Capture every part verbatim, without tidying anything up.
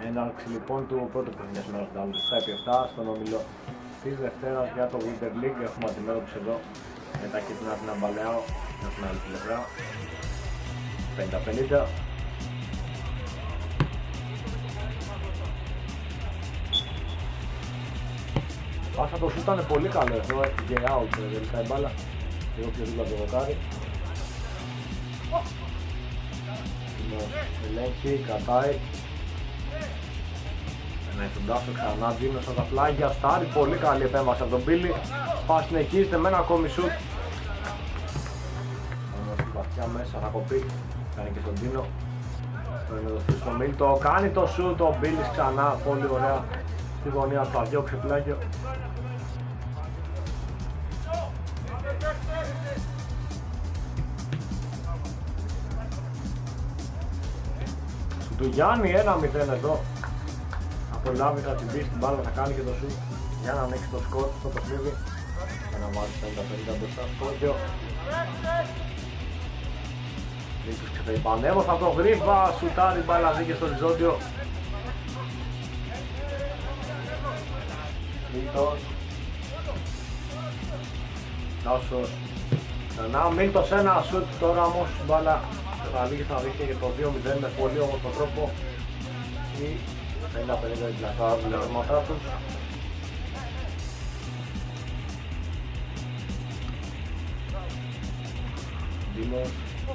Έναρξη λοιπόν του πρώτου παιχνιδιού σήμερα στο ντάμπλιου επτά επί επτά στον όμιλο της Δευτέρας για το Winter League. Έχουμε αντιμέτωπους εδώ με τα κίτρινα την Αμπαλεάο για την άλλη πλευρά πενήντα πενήντα. Πάσα το σου ήταν πολύ καλό εδώ, έφυγε out τελικά η μπάλα, λίγο πιο δίπλα το δοκάρι. Ελέγχει, κρατάει. Περνάει τον Τάσο ξανά, Δίνος από τα πλάγια, στάρει, πολύ καλή επέμβαση από τον Μπίλι. Πάει, συνεχίζεται με ένα ακόμη σουτ. Όμως η βαθιά μέσα θα κοπεί, κάνει και τον Δίνο. Το ενεδοθεί στο Μίλτο, κάνει το σουτ, ο Μπίλις ξανά, πολύ ωραία. Στη γωνία του θα διώξει πλάγιο. Του Γιάννη ένα μηδέν εδώ. Απολάβει, θα την πει στην μπάλα, θα κάνει και το σουτ για να ανοίξει το σκορ στο παιχνίδι. Για να μάθει πενήντα πενήντα μπροστά σκόρπιο. Μήπως ξεφεύγει πανέμο, θα το γρήβα, σουτάρει μπάλα, δίκαι στο οριζόντιο. Μίλτος. Τάσος. Ξανά Μίλτος ένα σουτ, τώρα όμως μπάλα θα λύγει, θα δείχνει και το δύο μηδέν με πολύ όμορφο τρόπο. Η πενήντα πενήντα την πλασάρα του λεγματά τους. Δίνος.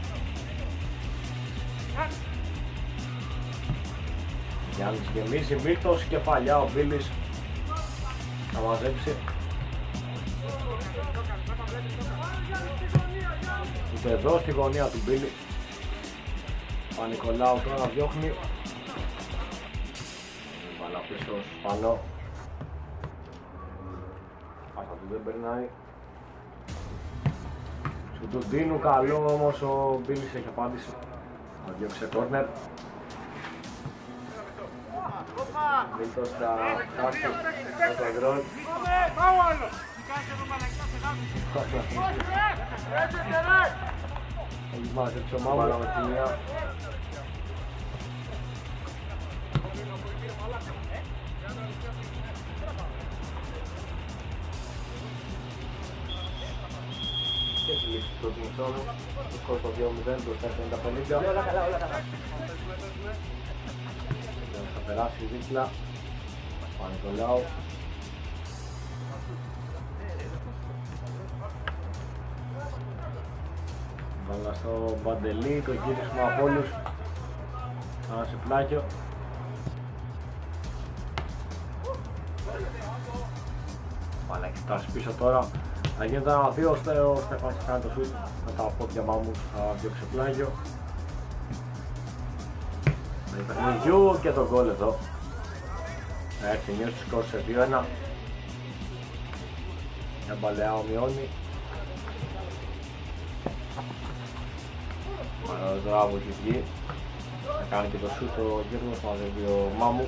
Γιάννης γεμίζει, Μίλτος, κεφαλιά ο Μπίλης θα μαζέψει. Ούτε εδώ στη γωνία του Μπίλη. Πανικολάου τώρα διώχνει. Βάλα πίσω πάνω. Πάσα του δεν περνάει. Σου του Ντίνου καλό, όμως ο Μπίλης έχει απάντηση. Θα διώξει κόρνερ. Μίλτος θα φτάσει στο εγκρόν. Έχει μαζέψει ο Μάμου με τη μία. Και τη λήξη του Μισόνου. Το σκορ το δύο μηδέν μπροστά πενήντα πενήντα. Όλα καλά, όλα καλά. Θα περάσει δίπλα. Πανικολάου. Βάλα στο Μπαντελή, το γύρισμα από όλους. Κάνα σε πλάκιο. Βάλα έχει φτάσει πίσω τώρα. Θα γίνεται ένα δύο, ο Στέφανς θα κάνει το σουτ. Με τα πόδια Μάμους θα διώξει πλάγιο. Με παιχνιδιού και το γκολ εδώ. Έχει νιώσει το σκορ σε δύο ένα. Η Αμπαλεάο μειώνει. Τώρα που έχει βγει θα κάνει και το σούτ ο γύρνος, μαζεύει ο Μάμου.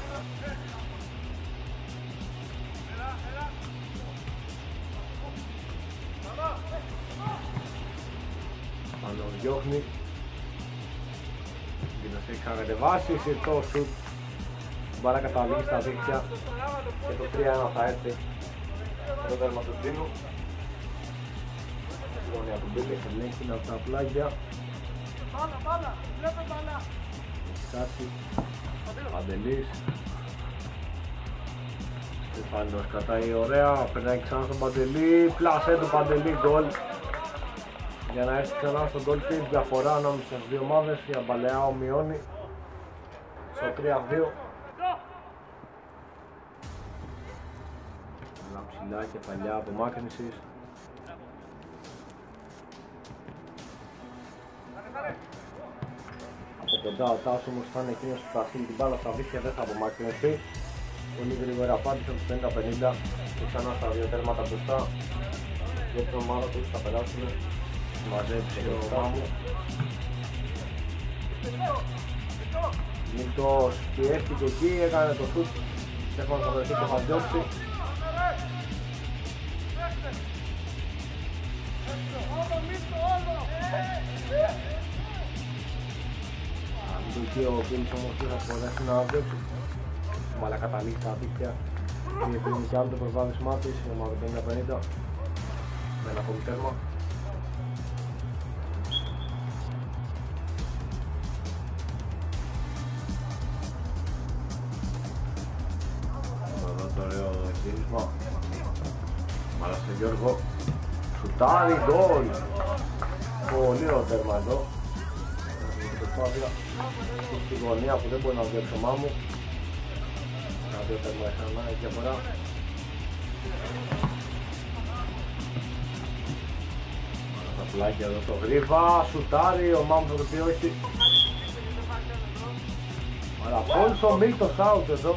Πάνω διώχνει. Δίνος έχει ξανακατεβάσει, συρτό σούτ. Η μπάλα καταλήγει στα δίχτυα και το τρία ένα θα έρθει το τέρμα του Ντίνου. Η γωνία του Μπίλη ελέγχει από τα πλάγια. Μπάλα, μπάλα, βλέπε μπάλα. Κάτι, Παντελής. Στεφάνος κρατάει ωραία, περνάει ξανά στον Παντελή. Πλασέ του Παντελή, γκολ. Για να έρθει ξανά στον γκολ και η διαφορά ανάμεσα στις δύο ομάδες. Η Αμπαλεάο μειώνει στο τρία δύο. Ένα ψηλά κεφαλιά απομάκρυνσης. Από κοντά ο Τάσος όμως θα είναι εκείνος που θα στείλει την μπάλα στα βρίσκια, δεν θα απομακρυνθεί. Πολύ γρήγορα απάντησε από τους πενήντα πενήντα και ξανά στα δύο τέρματα μπροστά. Για την ομάδα του θα περάσουν. Μαζέψει ο Μάμου. Μίλτος πιέστηκε εκεί, έκανε το σουτ. Στέφανος θα βρεθεί και θα διώξει. εκεί ο Μπίλης όμως θα μπορέσει να διώξει. Μπάλα καταλήγει στα δίκτυα. Διευθύνει κι άλλο το προβάδισμά της, η ομάδα πενήντα πενήντα με ένα ακόμη τέρμα. Εδώ το ωραίο γύρισμα. Μπάλα στο Γιώργο. Σουτάρι, γκολ! Πολύ ωραίο τέρμα εδώ. Στη γωνία που δεν μπορεί να βγει το μάμου. Τα δύο τέρμα είχαν έχει διαφορά. Τα πλάκια εδώ στο γρίβα, σουτάρι, ο μάμου θα το πει όχι. Αλλά πόλης ο Μίλτος out εδώ.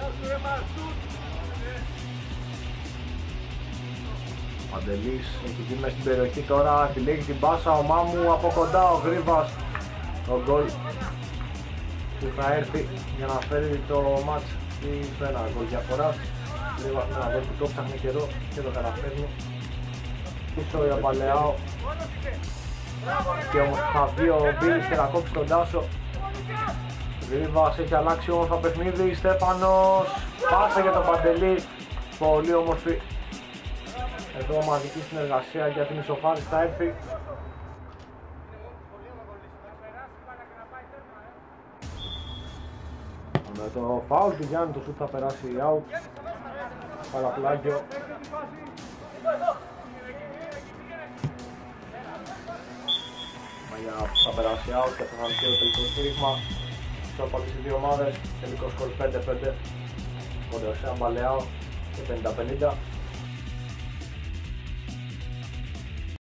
Παντελής έχει βγει μες στην περιοχή τώρα, επιλέγει την πάσα, ο μάμου από κοντά, ο γρίβας. Το γκολ που θα έρθει για να φέρει το μάτς στο ένα γκολ διαφοράς. Γρίβας με ένα γκολ που το ψάχνει καιρό και το καταφέρνει. Πίσω για Παλαιάο. Και όμως θα βγει ο Μπίλης και να κόψει τον Τάσο. Γρίβας έχει αλλάξει όμως το παιχνίδι. Στέφανος, πάσα για τον Παντελή. Πολύ όμορφη. Εδώ μαζική συνεργασία για την ισοφάριση θα έρθει. Με το φάουλ του Γιάννη το σουτ θα περάσει out. Παραπλάγιο. Μαγιά θα περάσει out και θα είναι και το τελικό στήριγμα. Ισόπαλες οι δύο ομάδες, τελικό σκορ πέντε πέντε. Κοντροσέα Μπαλαιάο και πενήντα πενήντα.